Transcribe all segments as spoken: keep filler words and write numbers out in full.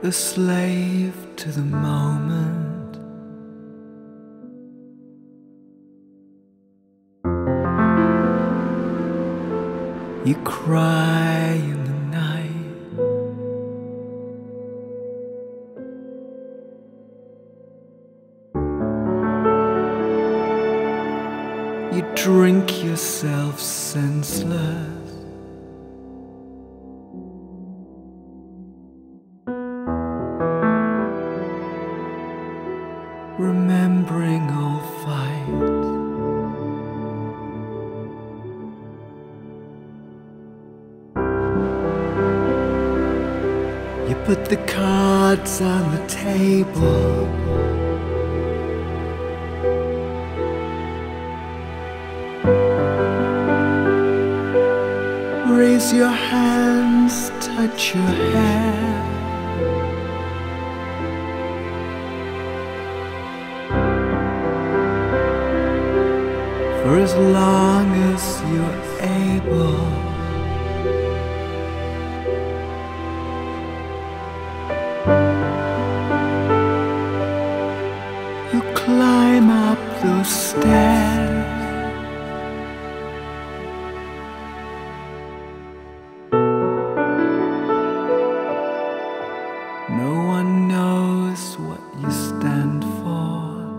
a slave to the moment. You cry in the night, you drink yourself senseless. Remembering old fights, you put the cards on the table, raise your hands, touch your hair. For as long as you're able, you climb up those stairs. No one knows what you stand for.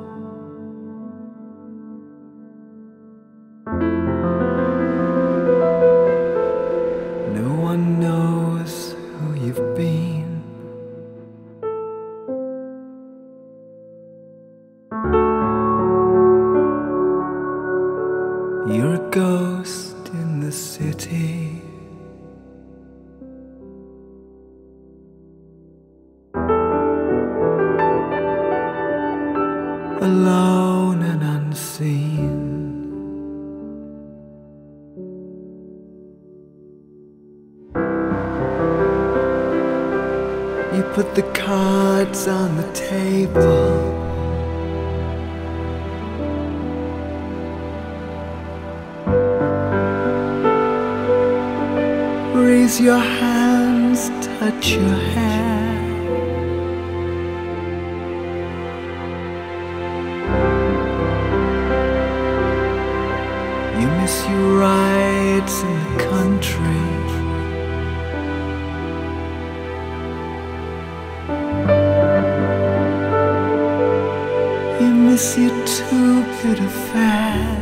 You're a ghost in the city, alone and unseen. You put the cards on the table, raise your hands, touch your hair. You miss your rides in the country, you miss your two-bit affair.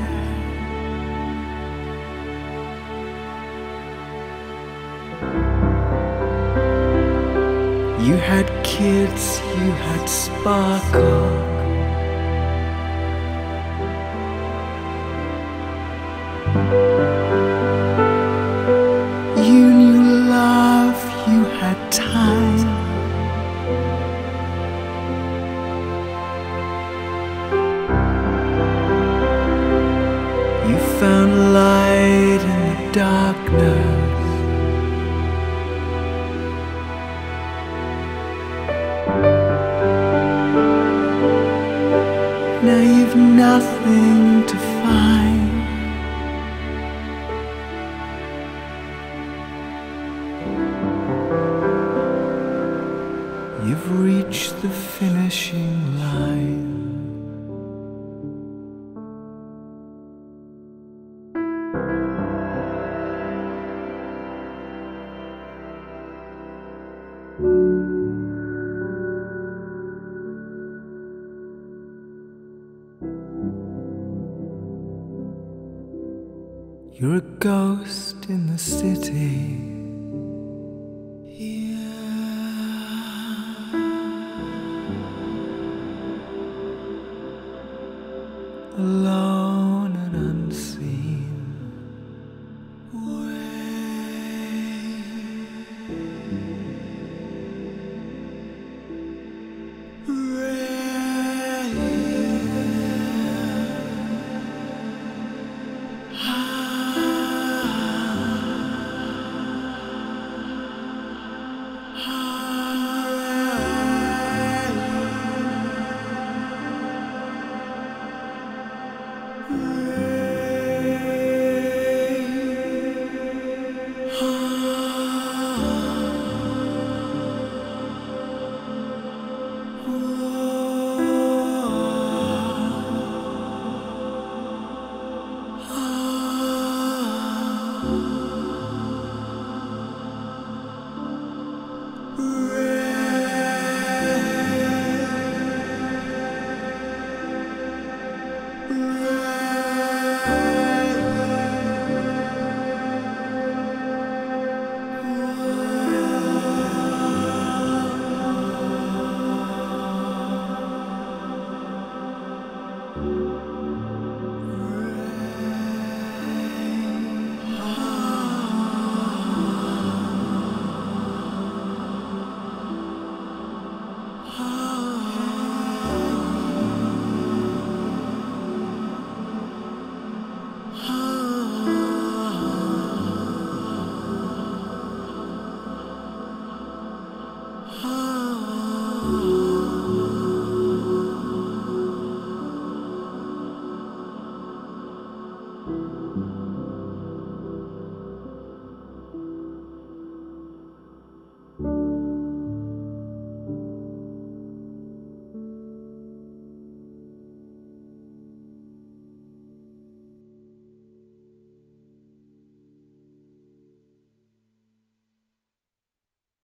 You had kids, you had sparkle. You knew love, you had time. You found light in the darkness. Now you've nothing to find. You've reached the finishing line. You're a ghost in the city. Alone and unseen. heart.